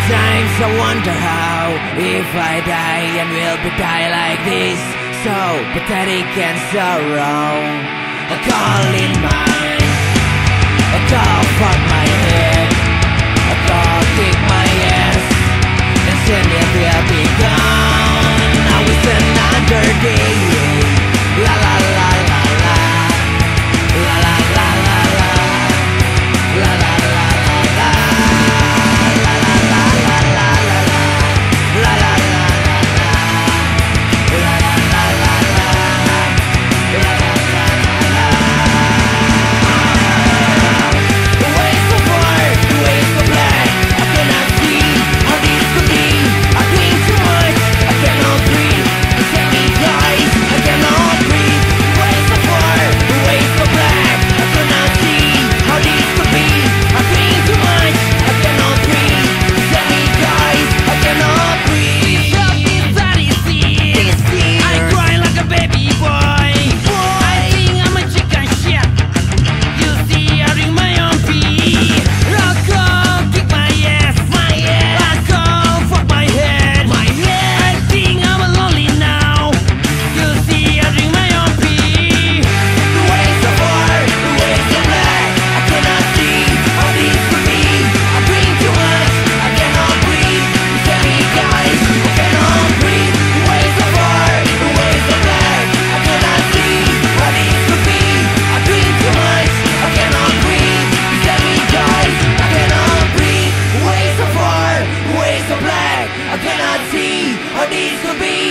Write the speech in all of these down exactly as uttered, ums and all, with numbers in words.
Sometimes I wonder how, if I die and will be die like this, so pathetic and so wrong. A call in mind, a call fuck my head, a call kick my ass, and soon it will be gone. I was another day, la la la la la, la la la la la, la la la la la.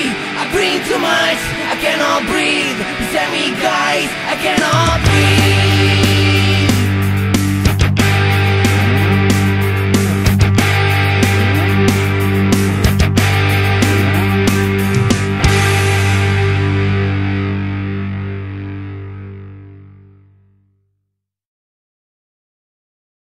Too much, I cannot breathe. Send me guys, I cannot breathe.